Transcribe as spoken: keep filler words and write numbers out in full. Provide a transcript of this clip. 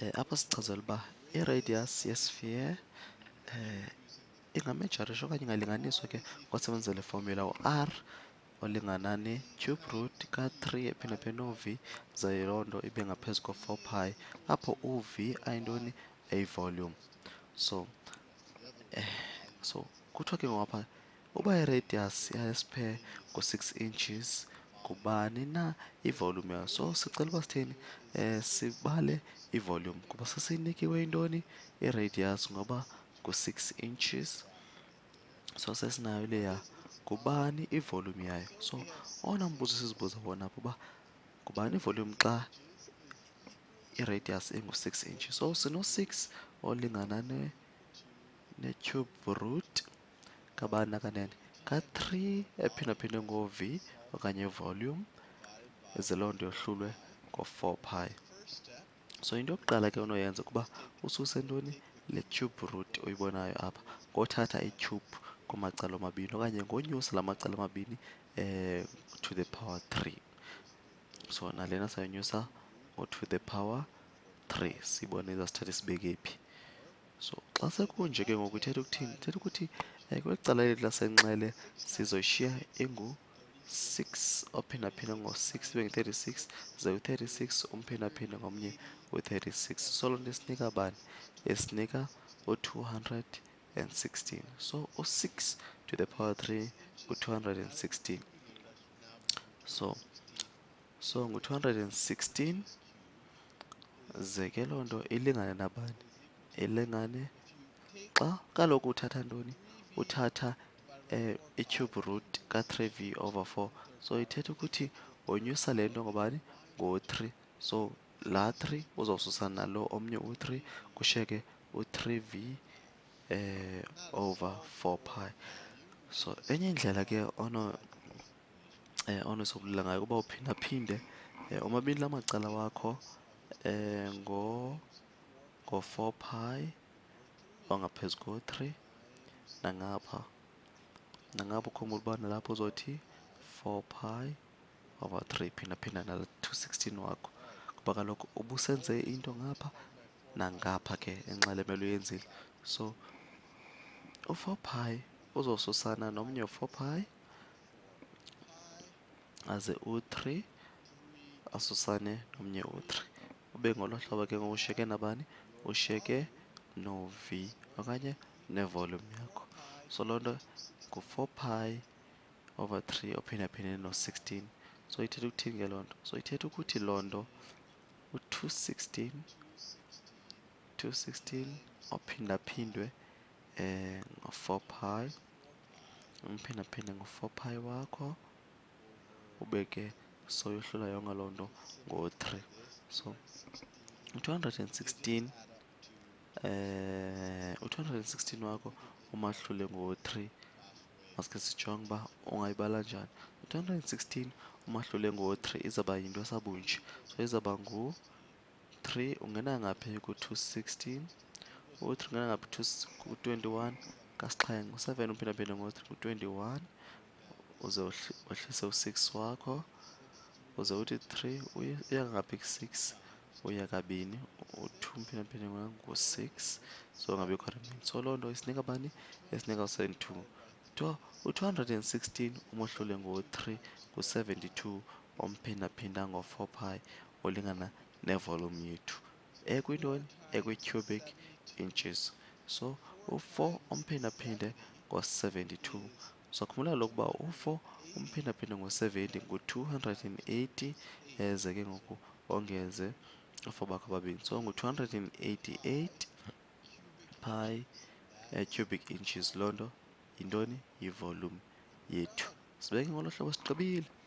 eh, apha sichazela uba i-radius ye-sphere eh, ingamejarisha okanye ingalinganiswa ke ngosebenzisa le formula u-r olingana ne-cube root ka-three ephindaphindwe no-v ze loo nto ibe ngaphezu ko-four pi apho u-v ayintoni ayi-volume. So eh, so kuthiwa ke ngoku apha uba i-radius yesphere ngu-six inches kubani na i-volume yayo. So sicela uba sithini eh, sibale i-volume kuba sesiyinikiwe intoni i-radius ngoba ngu-six inches. So sesinayo leya kubani i-volume yayo. So owona mbuzo sizibuza wona apha uba kubani i-volume xa i-radius ingu-six inches. So sino-six olingana ne ne-cube root kabani nakanene ka-three ephindaphindwe ngo-v okanye volume ize loo nto yohlulwe ngo-four pi. So into yokuqala ke onoyenza kuba ususe ntoni le cube root uyibonayo apha ngothatha i-cube kumacala omabini okanye ngonyusa la macala amabini eh, to the power three. So nalena sayonyusa ngo-to the power three sibone izasithatha sibeke phi. So xa sekunje ke ngoku ithetha ukuthini? Ithetha ukuthi eh, kweli cala lethu lasenxele sizoyishiya ingu-six ophindaphindwe ngo-six ibe ngu-thirty-six ze u-thirty-six umphindaphinde ngomnye u-thirty-six. So loo nto isinika bani? Isinika u-two hundred and sixteen. So u-six to the power three u-two hundred and sixteen. So so ngu-two hundred and sixteen ze ke loo nto ilingane nabani? Ilingane xa kaloku uthatha ntoni? Uthatha eh, i-cube root ka-three v over four. So ithetha ukuthi wonyusa le nto ngobani? Ngo-three. So laa three uzawususana nalo omnye u-three kushiyeke u-three v eh, over four pi. So enye indlela ke ono eh, onosombulula ngayo kuba uphindaphinde eh, omabini la macala wakho eh, ngo ngo-four pi ongaphezu ko-three nangapha nangapha ukhumbula uba nalapho uzothi four pi over three phindaphinda nala two sixteen wakho kuba kaloku ubusenze into ngapha nangapha ke enxele mele uyenzile. So u-four pi uzosusana nomnye u-four pi aze u-three asusane nomnye u-three ube ngolo hlobo ke ngoku ushiyeke nabani? Ushiyeke no-v okanye ne-volume yakho. So loo nto ngu-four pi over three ophindaphindene no-sixteen. So ithetha ukuthini ke loo nto? So ithetha ukuthi loo nto u-two sixteen two sixteen ophindaphindwe eh, ngo-four pi umphindaphinde ngo-four pi wakho ube ke soyohlula yonke loo nto ngo-three. So u-two hundred and sixteen eh, u-two hundred and sixteen wakho umahlule ngo-three. Maske sijonge uba ungayibala njani. U-two hundred and sixteen umahlule ngo-three izawuba yinto sabunje. So izawuba ngu-three ungena ngaphi ku-two sixteen u-three ungena ngaphi ku-twenty-one kasixhenxe u-seven umphindaphinde ngo-three ngu-twenty-one uze wehlise u-six wakho uze uthi three uya ngaphi ku-six uya kabini u-two umphindaphinde ngu-six so ngabikho remaining. So loo nto isinika bani? Isinika u-seventy-two. Kuthiwa u-two hundred and sixteen umohlule ngo-three ngu-seventy-two omphindaphinda ngo-four pi olingana nevolume yethu ekwintoni? Ekwi-cubic inches. So u-four umphindaphinde ngo-seventy-two. So khumbula kaloku uba u-four umphindaphinde ngo-seventy ngu-two hundred and eighty eze ke ngoku ongeze u-four bakho ababini. So ngu-two hundred and eighty-eight pi eh, cubic inches. Loo nto yintoni? Yivolume yethu. Sibeke ngolo hlobo sigqibile.